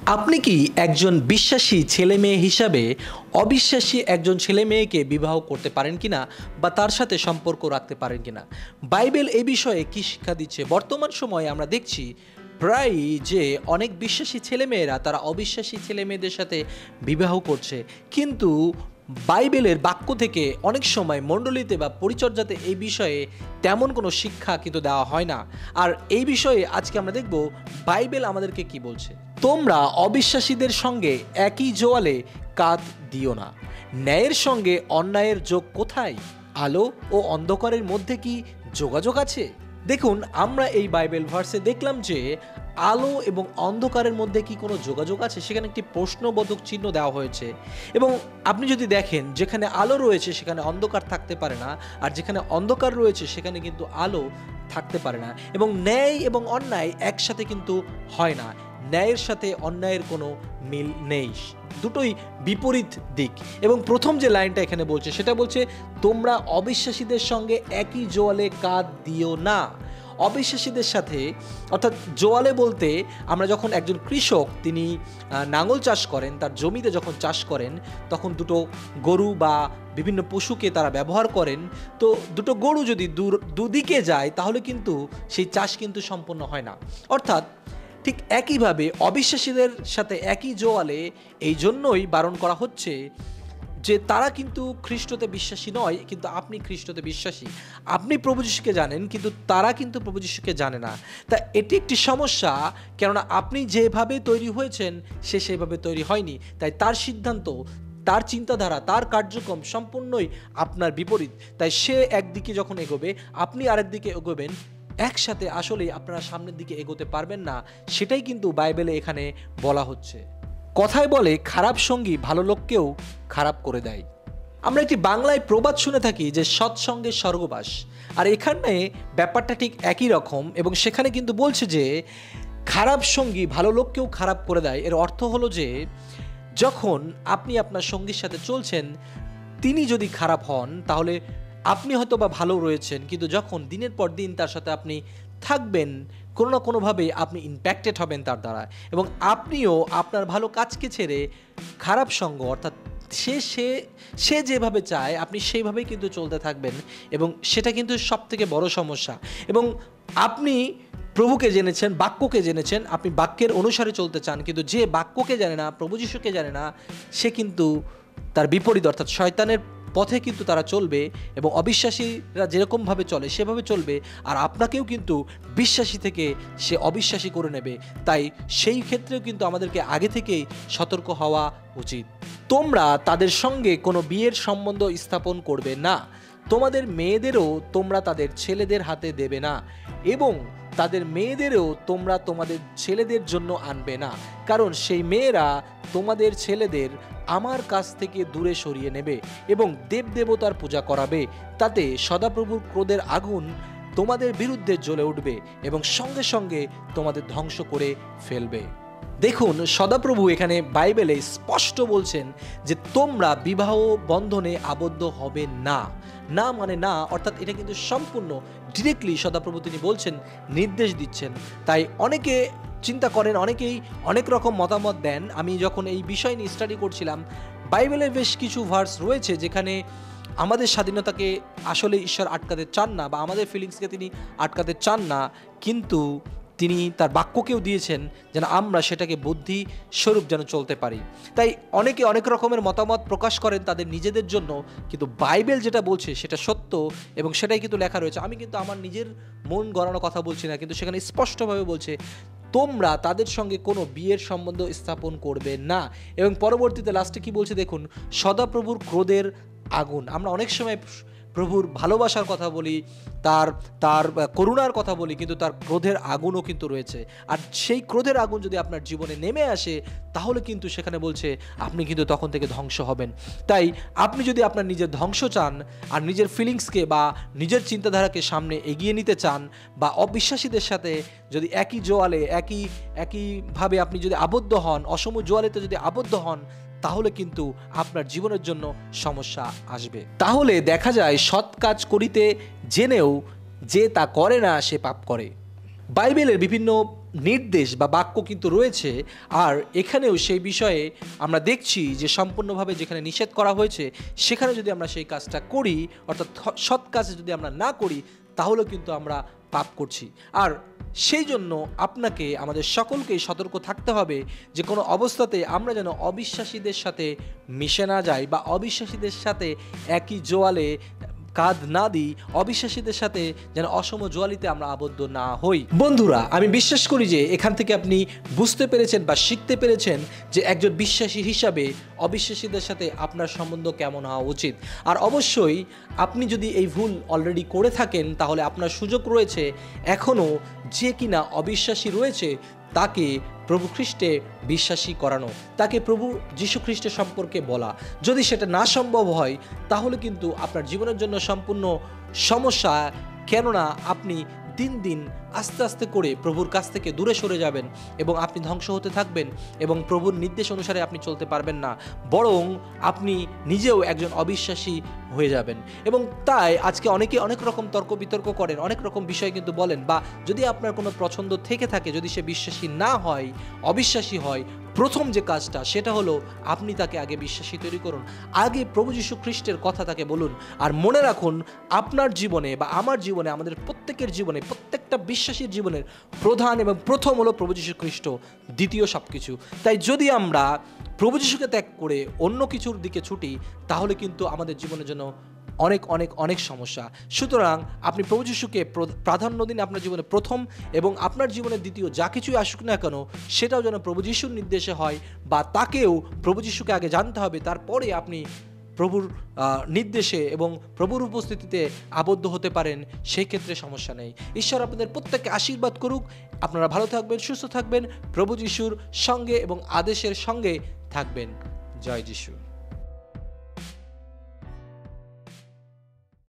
আপনি কি একজন বিশ্বাসী ছেলে মেয়ে হিসাবে অবিশ্বাসী একজন ছেলে মেয়েকে বিবাহ করতে পারেন কিনা বা তার সাথে সম্পর্ক রাখতে পারেন কিনা? বাইবেল এই বিষয়ে কি শিক্ষা দিচ্ছে? বর্তমান সময়ে আমরা দেখছি প্রায়ই যে অনেক বিশ্বাসী ছেলেমেয়েরা তারা অবিশ্বাসী ছেলে মেয়েদের সাথে বিবাহ করছে, কিন্তু বাইবেলের বাক্য থেকে অনেক সময় মণ্ডলীতে বা পরিচর্যাতে এই বিষয়ে তেমন কোনো শিক্ষা কিন্তু দেওয়া হয় না। আর এই বিষয়ে আজকে আমরা দেখব বাইবেল আমাদেরকে কি বলছে। তোমরা অবিশ্বাসীদের সঙ্গে একই জোয়ালে কাঁধ দিও না। ন্যায়ের সঙ্গে অন্যায়ের যোগ কোথায়? আলো ও অন্ধকারের মধ্যে কি যোগাযোগ আছে? দেখুন, আমরা এই বাইবেল ভার্সে দেখলাম যে আলো এবং অন্ধকারের মধ্যে কি কোনো যোগাযোগ আছে, সেখানে একটি প্রশ্নবোধক চিহ্ন দেওয়া হয়েছে। এবং আপনি যদি দেখেন, যেখানে আলো রয়েছে সেখানে অন্ধকার থাকতে পারে না, আর যেখানে অন্ধকার রয়েছে সেখানে কিন্তু আলো থাকতে পারে না। এবং ন্যায় এবং অন্যায় একসাথে কিন্তু হয় না, ন্যায়ের সাথে অন্যায়ের কোনো মিল নেই, দুটোই বিপরীত দিক। এবং প্রথম যে লাইনটা এখানে বলছে সেটা বলছে, তোমরা অবিশ্বাসীদের সঙ্গে একই জোয়ালে কাঁধ দিও না। অবিশ্বাসীদের সাথে, অর্থাৎ জোয়ালে বলতে আমরা যখন একজন কৃষক তিনি নাঙল চাষ করেন, তার জমিতে যখন চাষ করেন তখন দুটো গরু বা বিভিন্ন পশুকে তারা ব্যবহার করেন। তো দুটো গরু যদি দুদিকে যায় তাহলে কিন্তু সেই চাষ কিন্তু সম্পন্ন হয় না। অর্থাৎ ঠিক একইভাবে অবিশ্বাসীদের সাথে একই জোয়ালে এই জন্যই বারণ করা হচ্ছে যে তারা কিন্তু খ্রিস্টতে বিশ্বাসী নয়, কিন্তু আপনি খ্রিস্টতে বিশ্বাসী। আপনি প্রভু যিশুকে জানেন, কিন্তু তারা কিন্তু প্রভু যিশুকে জানে না। তা এটি একটি সমস্যা, কেননা আপনি যেভাবে তৈরি হয়েছেন সে সেভাবে তৈরি হয়নি। তাই তার সিদ্ধান্ত, তার চিন্তাধারা, তার কার্যক্রম সম্পূর্ণই আপনার বিপরীত। তাই সে একদিকে যখন এগোবে, আপনি আরেক দিকে এগোবেন, একসাথে আসলেই আপনারা সামনের দিকে এগোতে পারবেন না। সেটাই কিন্তু বাইবেলে এখানে বলা হচ্ছে। কথায় বলে, খারাপ সঙ্গী ভালো লোককেও খারাপ করে দেয়। আমরা একটি বাংলায় প্রবাদ শুনে থাকি যে সৎসঙ্গে স্বর্গবাস। আর এখানে ব্যাপারটা ঠিক একই রকম। এবং সেখানে কিন্তু বলছে যে খারাপ সঙ্গী ভালো লোককেও খারাপ করে দেয়। এর অর্থ হলো যে যখন আপনি আপনার সঙ্গীর সাথে চলছেন, তিনি যদি খারাপ হন তাহলে আপনি হয়তো বা ভালো রয়েছেন, কিন্তু যখন দিনের পর দিন তার সাথে আপনি থাকবেন, কোনো না কোনোভাবে আপনি ইম্প্যাক্টেড হবেন তার দ্বারা। এবং আপনিও আপনার ভালো কাজকে ছেড়ে খারাপ সঙ্গ, অর্থাৎ সে যেভাবে চায় আপনি সেইভাবেই কিন্তু চলতে থাকবেন। এবং সেটা কিন্তু সবথেকে বড় সমস্যা। এবং আপনি প্রভুকে জেনেছেন, বাক্যকে জেনেছেন, আপনি বাক্যের অনুসারে চলতে চান, কিন্তু যে বাক্যকে জানে না, প্রভু যিশুকে জানে না, সে কিন্তু তার বিপরীত, অর্থাৎ শয়তানের পথে কিন্তু তারা চলবে। এবং অবিশ্বাসীরা যেরকমভাবে চলে সেভাবে চলবে, আর আপনাকেও কিন্তু বিশ্বাসী থেকে সে অবিশ্বাসী করে নেবে। তাই সেই ক্ষেত্রেও কিন্তু আমাদেরকে আগে থেকেই সতর্ক হওয়া উচিত। তোমরা তাদের সঙ্গে কোনো বিয়ের সম্বন্ধ স্থাপন করবে না। তোমাদের মেয়েদেরও তোমরা তাদের ছেলেদের হাতে দেবে না, এবং তাদের মেয়েদেরও তোমরা তোমাদের ছেলেদের জন্য আনবে না, কারণ সেই মেয়েরা তোমাদের ছেলেদের আমার কাছ থেকে দূরে সরিয়ে নেবে এবং দেবদেবতার পূজা করাবে। তাতে সদাপ্রভুর ক্রোধের আগুন তোমাদের বিরুদ্ধে জ্বলে উঠবে এবং সঙ্গে সঙ্গে তোমাদের ধ্বংস করে ফেলবে। দেখুন, সদাপ্রভু এখানে বাইবেলে স্পষ্ট বলছেন যে তোমরা বিবাহ বন্ধনে আবদ্ধ হবে না। না মানে না, অর্থাৎ এটা কিন্তু সম্পূর্ণ ডিরেক্টলি সদাপ্রভু তিনি বলছেন, নির্দেশ দিচ্ছেন। তাই অনেকে চিন্তা করেন, অনেকেই অনেক রকম মতামত দেন। আমি যখন এই বিষয় নিয়ে স্টাডি করছিলাম, বাইবেলের বেশ কিছু ভার্স রয়েছে যেখানে আমাদের স্বাধীনতাকে আসলে ঈশ্বর আটকাতে চান না, বা আমাদের ফিলিংসকে তিনি আটকাতে চান না, কিন্তু তিনি তার বাক্যকেও দিয়েছেন যেন আমরা সেটাকে বুদ্ধি স্বরূপ যেন চলতে পারি। তাই অনেকে অনেক রকমের মতামত প্রকাশ করেন তাদের নিজেদের জন্য, কিন্তু বাইবেল যেটা বলছে সেটা সত্য এবং সেটাই কিন্তু লেখা রয়েছে। আমি কিন্তু আমার নিজের মন গড়ানো কথা বলছি না, কিন্তু সেখানে স্পষ্টভাবে বলছে তোমরা তাদের সঙ্গে কোনো বিয়ের সম্বন্ধ স্থাপন করবে না। এবং পরবর্তীতে লাস্টে কি বলছে দেখুন, সদাপ্রভুর ক্রোধের আগুন। আমরা অনেক সময় প্রভুর ভালোবাসার কথা বলি, তার করুণার কথা বলি, কিন্তু তার ক্রোধের আগুনও কিন্তু রয়েছে। আর সেই ক্রোধের আগুন যদি আপনার জীবনে নেমে আসে তাহলে কিন্তু সেখানে বলছে আপনি কিন্তু তখন থেকে ধ্বংস হবেন। তাই আপনি যদি আপনার নিজের ধ্বংস চান আর নিজের ফিলিংসকে বা নিজের চিন্তাধারাকে সামনে এগিয়ে নিতে চান, বা অবিশ্বাসীদের সাথে যদি একই জোয়ালে একইভাবে আপনি যদি আবদ্ধ হন, অসম জোয়ালেতে যদি আবদ্ধ হন, তাহলে কিন্তু আপনার জীবনের জন্য সমস্যা আসবে। তাহলে দেখা যায় সৎ কাজ করিতে জেনেও যে তা করে না সে পাপ করে। বাইবেলের বিভিন্ন নির্দেশ বা বাক্য কিন্তু রয়েছে। আর এখানেও সেই বিষয়ে আমরা দেখছি যে সম্পূর্ণভাবে যেখানে নিষেধ করা হয়েছে সেখানে যদি আমরা সেই কাজটা করি, অর্থাৎ সৎ কাজে যদি আমরা না করি, তাহলে কিন্তু আমরা পাপ করছি। আর সেই জন্য আপনাকে, আমাদের সকলকেই সতর্ক থাকতে হবে যে কোনো অবস্থাতে আমরা যেন অবিশ্বাসীদের সাথে মিশে না যাই বা অবিশ্বাসীদের সাথে একই জোয়ালে কাঁধ না দিই, অবিশ্বাসীদের সাথে যেন অসম জোয়ালিতে আমরা আবদ্ধ না হই। বন্ধুরা, আমি বিশ্বাস করি যে এখান থেকে আপনি বুঝতে পেরেছেন বা শিখতে পেরেছেন যে একজন বিশ্বাসী হিসাবে অবিশ্বাসীদের সাথে আপনার সম্বন্ধ কেমন হওয়া উচিত। আর অবশ্যই আপনি যদি এই ভুল অলরেডি করে থাকেন, তাহলে আপনার সুযোগ রয়েছে এখনও যে কিনা অবিশ্বাসী রয়েছে তাকে প্রভু খ্রিস্টে বিশ্বাসী করানো, তাকে প্রভু যীশু খ্রিস্টের সম্পর্কে বলা। যদি সেটা না সম্ভব হয় তাহলে কিন্তু আপনার জীবনের জন্য সম্পূর্ণ সমস্যা, কেননা আপনি দিন দিন আস্তে আস্তে করে প্রভুর কাছ থেকে দূরে সরে যাবেন এবং আপনি ধ্বংস হতে থাকবেন এবং প্রভুর নির্দেশ অনুসারে আপনি চলতে পারবেন না, বরং আপনি নিজেও একজন অবিশ্বাসী হয়ে যাবেন। এবং তাই আজকে অনেকে অনেক রকম তর্ক বিতর্ক করেন, অনেক রকম বিষয় কিন্তু বলেন, বা যদি আপনার কোনো পছন্দ থেকে থাকে, যদি সে বিশ্বাসী না হয়, অবিশ্বাসী হয়, প্রথম যে কাজটা সেটা হলো আপনি তাকে আগে বিশ্বাসী তৈরি করুন, আগে প্রভু যীশু খ্রিস্টের কথা তাকে বলুন। আর মনে রাখুন, আপনার জীবনে বা আমার জীবনে, আমাদের প্রত্যেকের জীবনে, প্রত্যেকটা বিশ্বাসীর জীবনের প্রধান এবং প্রথম হলো প্রভু যীশু খ্রিস্ট, দ্বিতীয় সব কিছু। তাই যদি আমরা প্রভু যীশুকে ত্যাগ করে অন্য কিছুর দিকে ছুটি, তাহলে কিন্তু আমাদের জীবনের জন্য অনেক অনেক অনেক সমস্যা। সুতরাং আপনি প্রভু যীশুকে প্রাধান্য দিন আপনার জীবনে প্রথম, এবং আপনার জীবনে দ্বিতীয় যা কিছুই আসুক না কেন সেটাও যেন প্রভু যীশুর নির্দেশে হয়, বা তাকেও প্রভু যীশুকে আগে জানতে হবে, তারপরে আপনি প্রভুর নির্দেশে এবং প্রভুর উপস্থিতিতে আবদ্ধ হতে পারেন, সেই ক্ষেত্রে সমস্যা নেই। ঈশ্বর আপনাদের প্রত্যেককে আশীর্বাদ করুক। আপনারা ভালো থাকবেন, সুস্থ থাকবেন, প্রভু যীশুর সঙ্গে এবং আদেশের সঙ্গে থাকবেন। জয় যীশু।